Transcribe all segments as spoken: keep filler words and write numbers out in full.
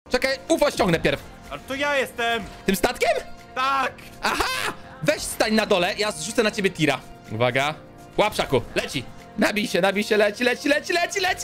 Czekaj, U F O ściągnę pierw. Ale to ja jestem! Tym statkiem? Tak! Aha! Weź stań na dole, ja zrzucę na ciebie tira. Uwaga. Łap, Szaku, leci. Nabij się, nabij się, leci, leci, leci, leci, leci.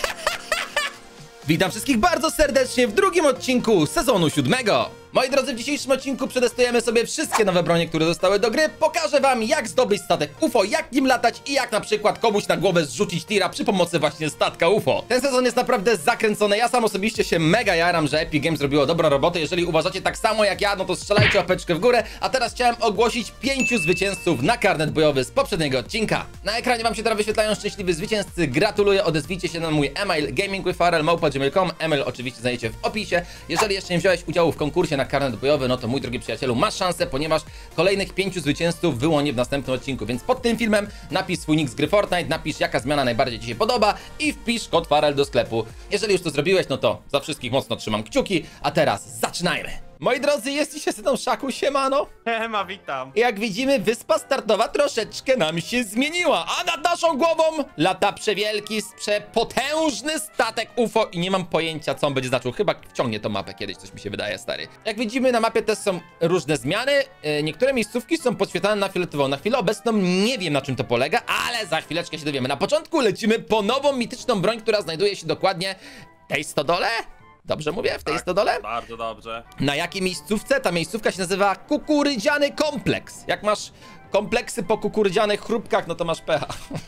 Witam wszystkich bardzo serdecznie w drugim odcinku sezonu siódmego. Moi drodzy, w dzisiejszym odcinku przetestujemy sobie wszystkie nowe bronie, które zostały do gry. Pokażę wam, jak zdobyć statek U F O, jak nim latać i jak na przykład komuś na głowę zrzucić tira przy pomocy właśnie statka U F O. Ten sezon jest naprawdę zakręcony. Ja sam osobiście się mega jaram, że Epic Games zrobiło dobrą robotę. Jeżeli uważacie tak samo jak ja, no to strzelajcie łapeczkę w górę. A teraz chciałem ogłosić pięciu zwycięzców na karnet bojowy z poprzedniego odcinka. Na ekranie wam się teraz wyświetlają szczęśliwi zwycięzcy. Gratuluję, odezwijcie się na mój e-mail gamingwithfarel małpa gmail kropka com. E-mail oczywiście znajdziecie w opisie. Jeżeli jeszcze nie wziąłeś udziału w konkursie na karnet bojowy, no to mój drogi przyjacielu, masz szansę, ponieważ kolejnych pięciu zwycięzców wyłonię w następnym odcinku. Więc pod tym filmem napisz swój nick z gry Fortnite, napisz jaka zmiana najbardziej ci się podoba i wpisz kod Farel do sklepu. Jeżeli już to zrobiłeś, no to za wszystkich mocno trzymam kciuki, a teraz zaczynajmy! Moi drodzy, jest dzisiaj z tą Szaku, siemano. Hema, witam. Jak widzimy, wyspa startowa troszeczkę nam się zmieniła, a nad naszą głową lata przewielki, przepotężny statek U F O i nie mam pojęcia, co on będzie znaczył. Chyba wciągnie tą mapę kiedyś, coś mi się wydaje, stary. Jak widzimy, na mapie też są różne zmiany. Niektóre miejscówki są podświetlane na fioletowo. Na chwilę obecną nie wiem, na czym to polega, ale za chwileczkę się dowiemy. Na początku lecimy po nową mityczną broń, która znajduje się dokładnie w tej stodole. Dobrze mówię? W tej Tak, stodole? Bardzo dobrze. Na jakiej miejscówce? Ta miejscówka się nazywa Kukurydziany Kompleks. Jak masz kompleksy po kukurydzianych chrupkach, no to masz pecha.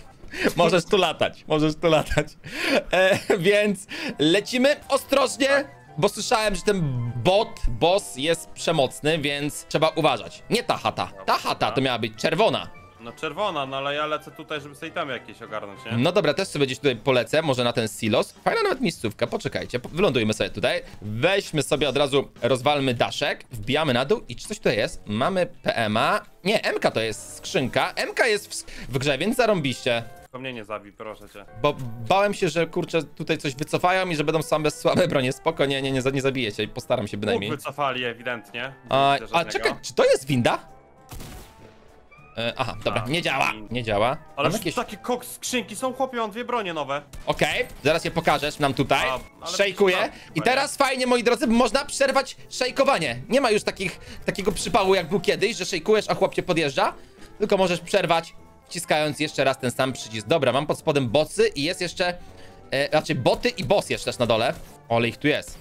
Możesz tu latać, możesz tu latać. E, więc lecimy ostrożnie, bo słyszałem, że ten bot, boss jest przemocny, więc trzeba uważać. Nie ta chata. Ta chata to miała być czerwona. No czerwona, no ale ja lecę tutaj, żeby sobie tam jakieś ogarnąć, nie? No dobra, też sobie gdzieś tutaj polecę, może na ten silos. Fajna nawet miejscówka, poczekajcie, wylądujmy sobie tutaj. Weźmy sobie od razu, rozwalmy daszek, wbijamy na dół i czy coś tutaj jest? Mamy P M a. Nie, M K to jest skrzynka. M K jest w, w grze, więc zarąbiście. Tylko mnie nie zabij, proszę cię. Bo bałem się, że kurczę, tutaj coś wycofają i że będą same słabe bronie. Spoko, nie, nie, nie, nie zabijecie, postaram się bynajmniej. Łuk wycofali ewidentnie. A, Widzę, a czekaj, czy to jest winda? E, aha, dobra, A, nie działa, nie działa. Ale Mam jakieś... takie koks skrzynki są, chłopie, mam dwie bronie nowe. Okej, okay, zaraz je pokażesz nam tutaj. A, ale Szejkuję. tak, I teraz fajnie, moi drodzy, można przerwać szejkowanie. Nie ma już takich, takiego przypału, jak był kiedyś, że szejkujesz, a chłop cię podjeżdża. Tylko możesz przerwać, wciskając jeszcze raz ten sam przycisk. Dobra, mam pod spodem bossy i jest jeszcze... E, raczej boty i boss jeszcze też na dole. Ole, ich tu jest.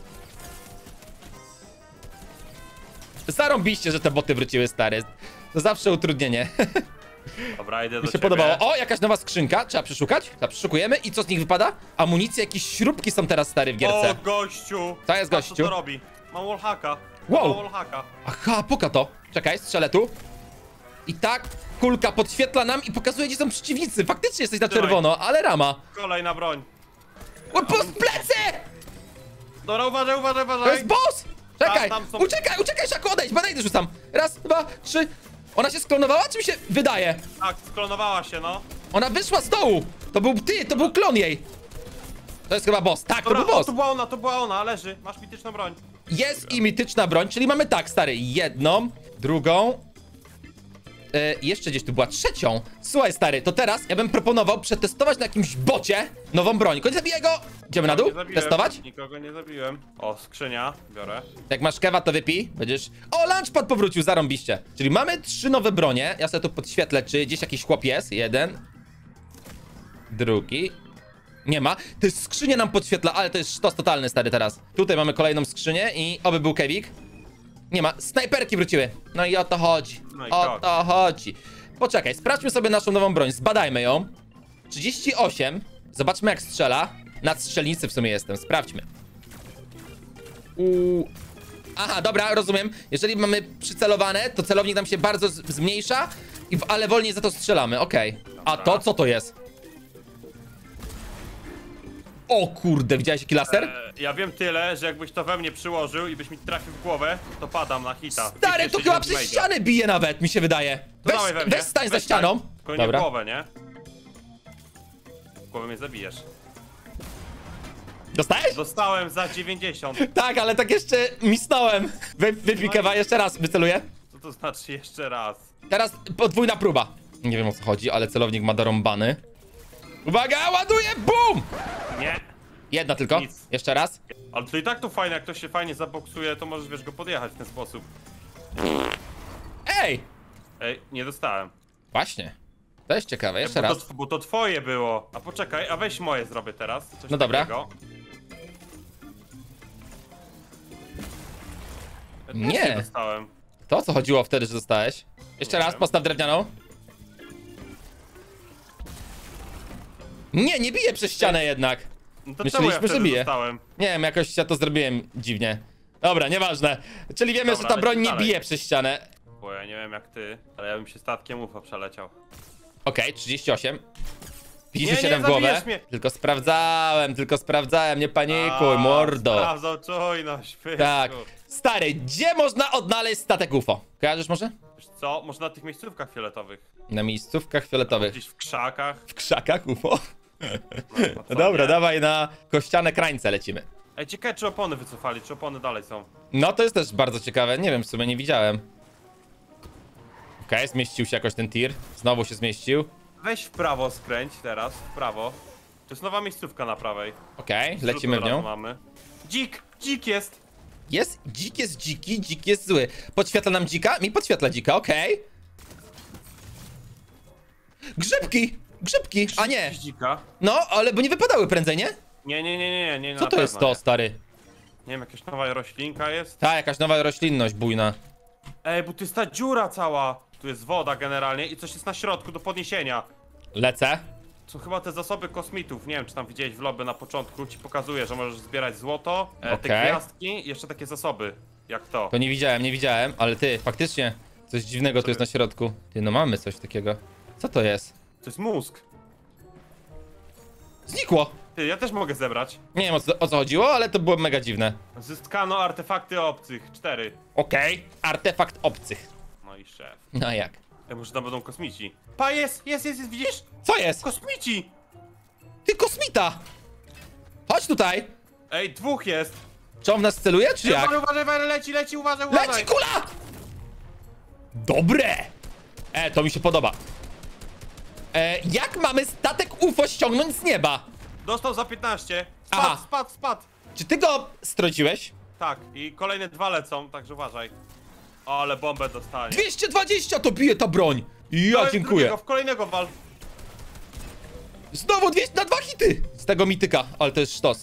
Zarąbiście, że te boty wróciły, stary. To zawsze utrudnienie. Dobra, idę do Mi się ciebie. podobało. O, jakaś nowa skrzynka. Trzeba przeszukać. Trzeba przeszukujemy. I co z nich wypada? Amunicja, jakieś śrubki są teraz, stary, w gierce. O, gościu. Co jest, Patrz, gościu? Co to robi? Mam wallhacka. Wow. Mam wallhacka. Aha, poka to. Czekaj, strzelę tu. I tak kulka podświetla nam i pokazuje, gdzie są przeciwnicy. Faktycznie jesteś na Trzymaj. czerwono, ale rama. Kolejna broń. O, po plecy! Dobra, uważaj, uważaj, uważaj. To jest boss! Czekaj, Tam, tam są- uciekaj, uciekaj, Szaku, odejdź, banejdy rzucam. Raz, dwa, trzy. Ona się sklonowała, czy mi się wydaje? Tak, sklonowała się, no. Ona wyszła z dołu. To był ty, to był klon jej. To jest chyba boss. Tak, to Dobra, był o, boss. to była ona, to była ona, leży. Masz mityczną broń. Jest i mityczna broń, czyli mamy tak, stary, jedną, drugą, e, jeszcze gdzieś tu była trzecią. Słuchaj, stary, to teraz ja bym proponował przetestować na jakimś bocie nową broń. Koń zabije go! Idziemy na dół? Nie zabiłem, Testować? Nikogo nie zabiłem. O, skrzynia, biorę. Jak masz kewa, to wypij, będziesz... O, launchpad powrócił, zarąbiście. Czyli mamy trzy nowe bronie, ja sobie tu podświetlę, czy gdzieś jakiś chłop jest. Jeden. Drugi. Nie ma. To jest skrzynia nam podświetla, ale to jest sztos totalny, stary, teraz. Tutaj mamy kolejną skrzynię i oby był kewik. Nie ma. Snajperki wróciły. No i o to chodzi. No i O tak. to chodzi. Poczekaj, sprawdźmy sobie naszą nową broń. Zbadajmy ją. trzydzieści osiem. Zobaczmy, jak strzela. Na strzelnicy w sumie jestem. Sprawdźmy. Uuu. Aha, dobra, rozumiem. Jeżeli mamy przycelowane, to celownik nam się bardzo z- zmniejsza, i w, ale wolniej za to strzelamy. Okej. A to co to jest? O kurde, widziałeś jaki laser? E, ja wiem tyle, że jakbyś to we mnie przyłożył i byś mi trafił w głowę, to padam na hita. Stary, to chyba przez ścianę bije nawet, mi się wydaje. Weź, dawaj we mnie. weź stań za Weź ścianą. stań. Tylko nie w Dobra. głowę, nie? W głowę mnie zabijesz. Dostałeś? Dostałem za dziewięćdziesiąt. Tak, ale tak jeszcze misnąłem. Wy, wypij kewa, jeszcze raz wyceluję. Co to znaczy jeszcze raz? Teraz podwójna próba. Nie wiem, o co chodzi, ale celownik ma dorąbany. Uwaga, ładuję, bum! Nie. Jedna tylko. Nic. Jeszcze raz. Ale to i tak to fajne, jak ktoś się fajnie zaboksuje, to możesz, wiesz, go podjechać w ten sposób. Ej! Ej, nie dostałem. Właśnie. To jest ciekawe, jeszcze bo raz. To, bo to twoje było. A poczekaj, a weź moje zrobię teraz. Coś No dobra. takiego. Ja też Nie. dostałem. To o co chodziło wtedy, że dostałeś? Jeszcze Nie raz, wiem. postaw drewnianą. Nie, nie bije przez ścianę jednak. No to Myśleliśmy, czemu ja że wtedy bije. dostałem? Nie wiem, jakoś ja to zrobiłem dziwnie. Dobra, nieważne. Czyli wiemy, Dobra, że ta broń lecimy nie dalej. bije przez ścianę. Bo ja nie wiem jak ty, ale ja bym się statkiem ufa przeleciał. Okej, trzydzieści osiem. Nie, nie, pięćdziesiąt siedem w głowę. zabijesz mnie. Tylko sprawdzałem, tylko sprawdzałem, nie panikuj, A, mordo. Sprawdzał czujność, pysku. Tak. Stary, gdzie można odnaleźć statek U F O? Kojarzysz może? Wiesz co, może na tych miejscówkach fioletowych. Na miejscówkach fioletowych. Gdzieś w krzakach. W krzakach U F O? No, No co, dobra, nie? dawaj na kościane krańce lecimy. Ej, ciekawe czy opony wycofali, czy opony dalej są. No to jest też bardzo ciekawe, nie wiem, w sumie nie widziałem. Okej, zmieścił się jakoś ten tir. Znowu się zmieścił. Weź w prawo skręć teraz, w prawo. To jest nowa miejscówka na prawej. Okej, Zrzut lecimy od w razu nią. Mamy. Dzik! Dzik jest! Jest, dzik jest dziki, dzik jest zły. Podświetla nam dzika? Mi podświetla dzika, okej. Grzybki! Grzybki! A nie! Jakiś dzika. No, ale bo nie wypadały prędzej, nie? Nie, nie, nie, nie, nie, nie Co na to jest pewno to, nie. stary? Nie wiem, jakaś nowa roślinka jest. Ta, jakaś nowa roślinność bujna. Ej, bo tu jest ta dziura cała. Tu jest woda generalnie i coś jest na środku do podniesienia. Lecę. Są chyba te zasoby kosmitów. Nie wiem, czy tam widziałeś w lobby na początku. Ci pokazuje, że możesz zbierać złoto, e, te Okej. gwiazdki i jeszcze takie zasoby. Jak to. To nie widziałem, nie widziałem, ale ty, faktycznie coś dziwnego tu jest na środku. Ty, no mamy coś takiego. Co to jest? To jest mózg. Znikło! Ty, ja też mogę zebrać. Nie wiem o co, o co chodziło, ale to było mega dziwne. Zyskano artefakty obcych. Cztery. Okej, artefakt obcych. No i szef. No jak? Ej, może tam będą kosmici. Pa, jest, jest, jest, jest, widzisz? Co jest? Kosmici! Ty, kosmita! Chodź tutaj! Ej, dwóch jest. Czy on w nas celuje, czy jak? Uważaj, uważaj, uważaj, leci, leci, uważaj, uważaj. Leci kula! Dobre! E, to mi się podoba. E, jak mamy statek U F O ściągnąć z nieba? Dostał za piętnaście. Spadł, Aha. spadł, spadł. Czy ty go strąciłeś? Tak, i kolejne dwa lecą, także uważaj. O, ale bombę dostanie. dwieście dwadzieścia to bije ta broń! Ja Kolejny dziękuję. drugiego, w kolejnego wal. Znowu dwieście na dwa hity! Z tego mityka, ale to jest sztos.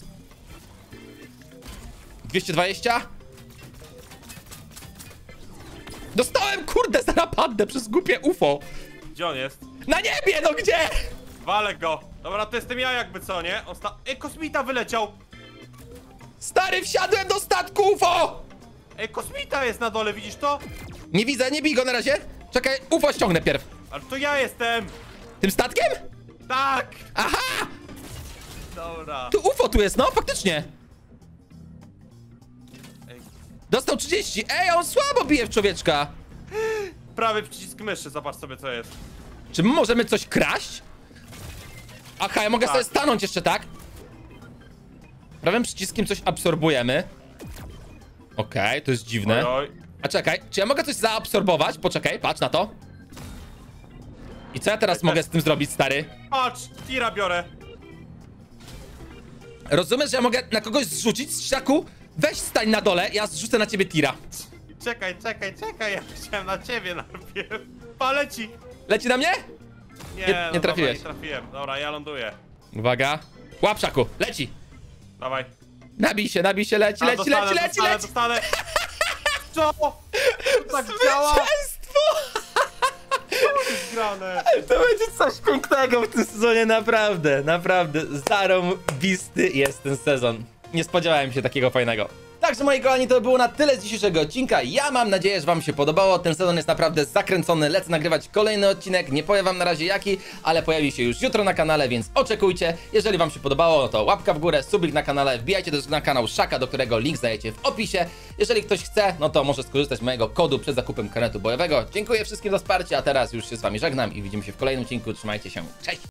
dwieście dwadzieścia. Dostałem, kurde, zaraz padnę przez głupie U F O. Gdzie on jest? Na niebie, no gdzie? Walę go. Dobra, to jestem ja jakby co, nie? Osta Ej, kosmita wyleciał. Stary, wsiadłem do statku U F O! Ej, kosmita jest na dole, widzisz to? Nie widzę, nie bij go na razie. Czekaj, U F O ściągnę pierw. Ale to ja jestem. Tym statkiem? Tak. Aha! Dobra. Tu U F O tu jest, no faktycznie. Ej, Dostał trzydzieści. Ej, on słabo bije w człowieczka. prawy przycisk myszy, zobacz sobie co jest. Czy my możemy coś kraść? Aha, ja mogę Tak. sobie stanąć jeszcze, tak? Prawym przyciskiem coś absorbujemy. Okej, to jest dziwne. Oj, oj. A czekaj, czy ja mogę coś zaabsorbować? Poczekaj, patrz na to. I co ja teraz mogę z tym zrobić, stary? Patrz, tira biorę. Rozumiesz, że ja mogę na kogoś zrzucić z szaku? Weź stań na dole, ja zrzucę na ciebie tira. Czekaj, czekaj, czekaj, ja chciałem na ciebie najpierw. Paleci. Leci na mnie? Nie, Nie- nie no trafiłeś. Dobra, nie trafiłem. Dobra, ja ląduję. Uwaga. Łap, szaku, leci. Dawaj. Nabij się, nabij się, leci, A, leci, dostanę, leci, leci, dostanę, leci. dostanę. Co? To tak działa? Zwycięstwo! Grane. To będzie coś pięknego w tym sezonie, naprawdę, naprawdę. Zarąbisty jest ten sezon. Nie spodziewałem się takiego fajnego. Także moi kochani, to było na tyle z dzisiejszego odcinka. Ja mam nadzieję, że wam się podobało. Ten sezon jest naprawdę zakręcony. Lecę nagrywać kolejny odcinek. Nie powiem wam na razie jaki, ale pojawi się już jutro na kanale, więc oczekujcie. Jeżeli wam się podobało, no to łapka w górę, subik na kanale. Wbijajcie też na kanał Szaka, do którego link znajdziecie w opisie. Jeżeli ktoś chce, no to może skorzystać z mojego kodu przed zakupem karnetu bojowego. Dziękuję wszystkim za wsparcie, a teraz już się z wami żegnam i widzimy się w kolejnym odcinku. Trzymajcie się. Cześć!